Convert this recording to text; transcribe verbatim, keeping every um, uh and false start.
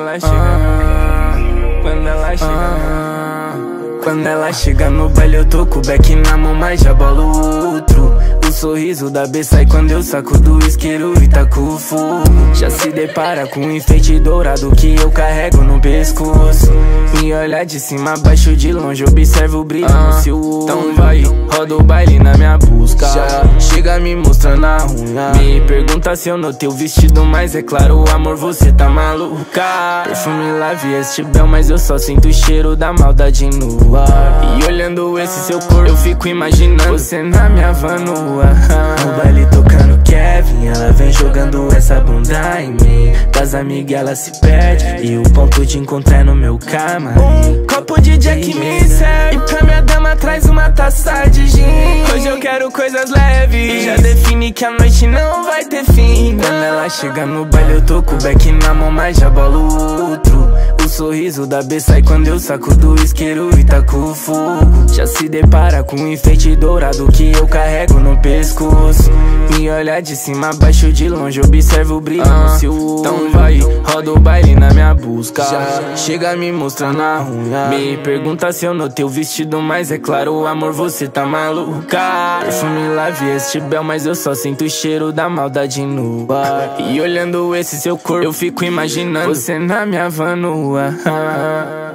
ela chega, ah, quando ela chega, ah, quando ela chega no baile eu tô com o beck na mão, mas já bolo outro. O sorriso da B sai quando eu saco do isqueiro e taco o fogo. Já se depara com um enfeite dourado que eu carrego no pescoço. Me olha de cima a baixo, de longe observo o brilho ah, no seu olho. Então vai, roda o baile na minha busca. Já chega me mostrando a unha. Me pergunta se eu notei o vestido, mas é claro, amor, você tá maluca. Perfume Lave este bel, mas eu só sinto o cheiro da maldade no ar. E olhando esse seu corpo, eu fico imaginando você na minha van no ar. No baile tocando Kevin, ela vem jogando essa bunda em mim. Das amigas ela se perde, e o ponto de encontrar é no meu camarim. Um copo de Jack me serve, e pra minha dama traz uma taça de gin. Hoje eu quero coisas leves, e já define que a noite não vai ter fim. Quando ela chega no baile eu tô com o beck na mão, mas já bolo outro. O sorriso da B sai quando eu saco do isqueiro e taco o fogo. Já se depara com um enfeite dourado que eu carrego no pescoço. Me olha de cima a baixo, de longe observo o brilho ah, no seu olho. Então vai, roda o baile na minha busca. Já chega me mostrando a unha. Me pergunta se eu notei o vestido, mas é claro, amor, você tá maluca. Perfume Lave este bel, mas eu só sinto o cheiro da maldade no ar. E olhando esse seu corpo, eu fico imaginando você na minha van no ar.